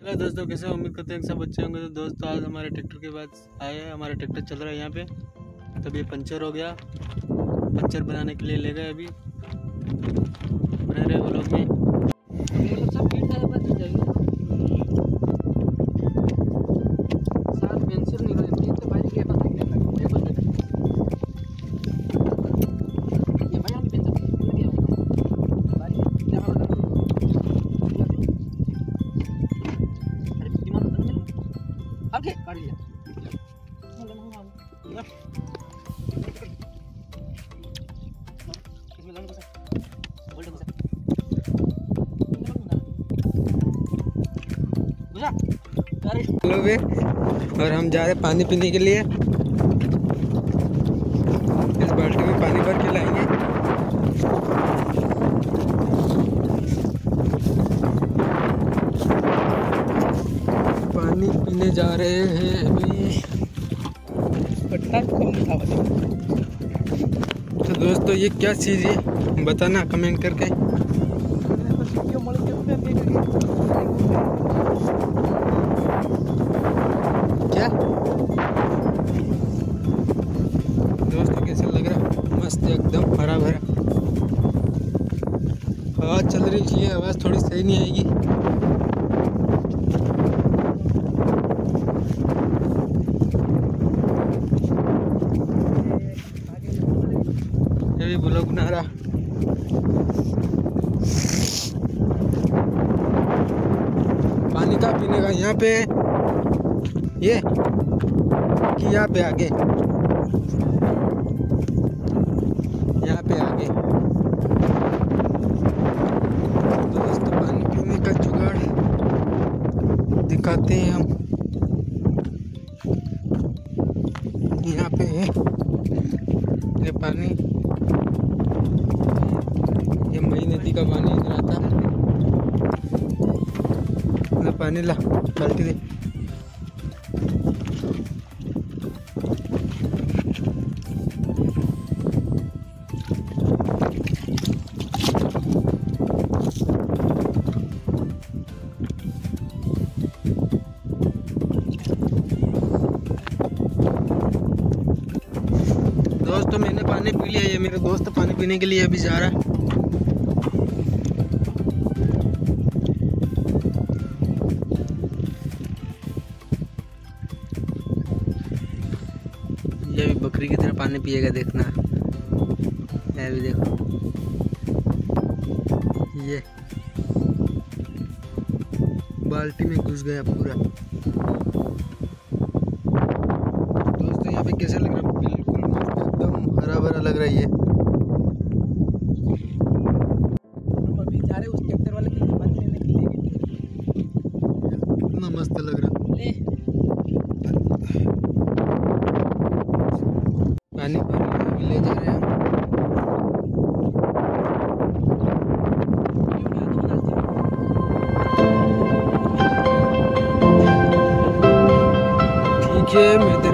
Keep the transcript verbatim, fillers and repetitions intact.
Hello दोस्तों, कैसे उम्मीद करते हैं सब अच्छे होंगे। तो दोस्तों आज हमारे ट्रैक्टर के बाद आए हैं। हमारा ट्रैक्टर चल रहा है यहाँ पे, तब ये पंचर हो गया। पंचर बनाने के लिए ले गए। अभी बने रहे वो लोग में। ओके काट लिया। हेलो वे, और हम जा रहे हैं पानी पीने के लिए। इस बाल्टी में पानी भर के लाएंगे। पानी पीने जा रहे हैं अभी। तो दोस्तों ये क्या चीज़ है बताना कमेंट करके। क्या दोस्तों कैसा लग रहा? मस्त एकदम हरा भरा। हवा चल रही है इसलिए आवाज़ थोड़ी सही नहीं आएगी। ये भी ब्लॉग बना रहा। पानी का पीने का यहाँ पे ये कि यहाँ पे आगे, यहाँ पे आगे दोस्तों पानी पीने का जुगाड़ दिखाते हैं हम। यहाँ पे है ये पानी, ये मई नदी का पानी इधर आता है। पानी ला बाल्टी दे। दोस्तों मैंने पानी पी लिया। ये मेरा दोस्त पानी पीने के लिए अभी जा रहा है। ये भी बकरी की तरह पानी पिएगा, देखना। ये भी देखो, ये बाल्टी में घुस गया पूरा। दोस्तों यहाँ पे कैसा लग रहा है? बिल्कुल एकदम हरा भरा लग रहा है। ये हम अभी जा रहे हैं उस ट्रैक्टर वाले के लिए पानी लेने के लिए। कितना मस्त लग रहा है। पानी भर ले जा रहे हैं। ठीक है, मैं